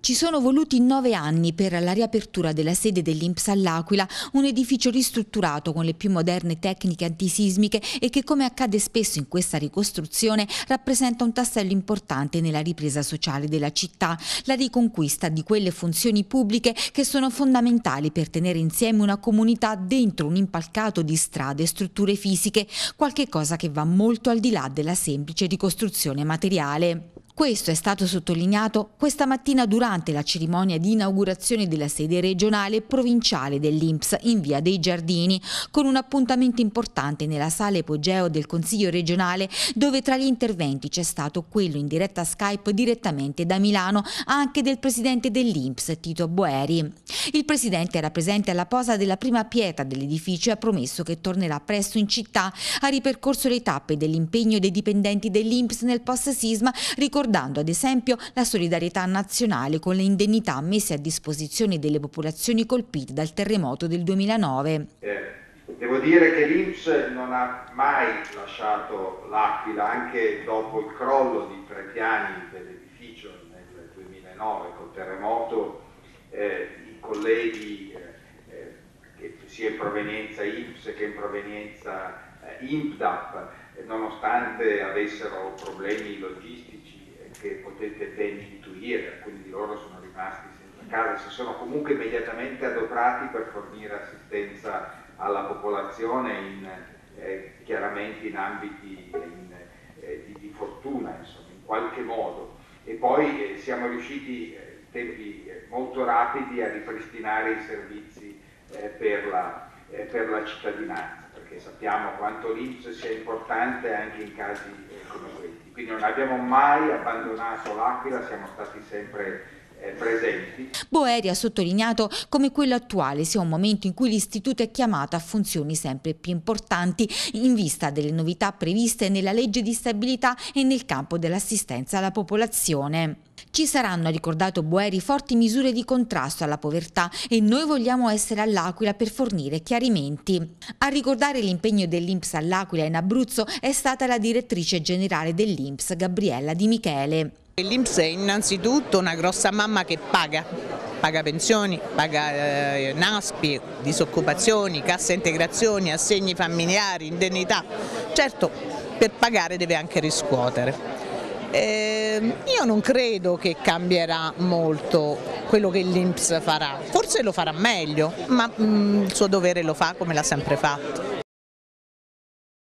Ci sono voluti 9 anni per la riapertura della sede dell'INPS all'Aquila, un edificio ristrutturato con le più moderne tecniche antisismiche e che, come accade spesso in questa ricostruzione, rappresenta un tassello importante nella ripresa sociale della città, la riconquista di quelle funzioni pubbliche che sono fondamentali per tenere insieme una comunità dentro un impalcato di strade e strutture fisiche, qualche cosa che va molto al di là della semplice ricostruzione materiale. Questo è stato sottolineato questa mattina durante la cerimonia di inaugurazione della sede regionale e provinciale dell'INPS in Via dei Giardini, con un appuntamento importante nella sala ipogeo del Consiglio regionale, dove tra gli interventi c'è stato quello in diretta Skype direttamente da Milano anche del presidente dell'INPS, Tito Boeri. Il presidente era presente alla posa della prima pietra dell'edificio e ha promesso che tornerà presto in città. Ha ripercorso le tappe dell'impegno dei dipendenti dell'INPS nel post-sisma, ricordando ad esempio la solidarietà nazionale con le indennità messe a disposizione delle popolazioni colpite dal terremoto del 2009. Devo dire che l'INPS non ha mai lasciato l'Aquila, anche dopo il crollo di 3 piani dell'edificio nel 2009 col terremoto. I colleghi sia in provenienza INPS che in provenienza INPDAP, nonostante avessero problemi logistici che potete ben intuire, alcuni di loro sono rimasti senza casa, si sono comunque immediatamente adoperati per fornire assistenza alla popolazione chiaramente in ambiti di fortuna, insomma, in qualche modo. E poi siamo riusciti in tempi molto rapidi a ripristinare i servizi per la cittadinanza, perché sappiamo quanto l'INPS sia importante anche in casi come questi. Quindi non abbiamo mai abbandonato l'Aquila, siamo stati sempre presenti. Boeri ha sottolineato come quello attuale sia un momento in cui l'istituto è chiamato a funzioni sempre più importanti in vista delle novità previste nella legge di stabilità e nel campo dell'assistenza alla popolazione. Ci saranno, ha ricordato Boeri, forti misure di contrasto alla povertà e noi vogliamo essere all'Aquila per fornire chiarimenti. A ricordare l'impegno dell'INPS all'Aquila in Abruzzo è stata la direttrice generale dell'INPS, Gabriella Di Michele. L'INPS è innanzitutto una grossa mamma che paga pensioni, paga NASPI, disoccupazioni, cassa integrazioni, assegni familiari, indennità. Certo, per pagare deve anche riscuotere. Io non credo che cambierà molto quello che l'INPS farà, forse lo farà meglio, ma il suo dovere lo fa come l'ha sempre fatto.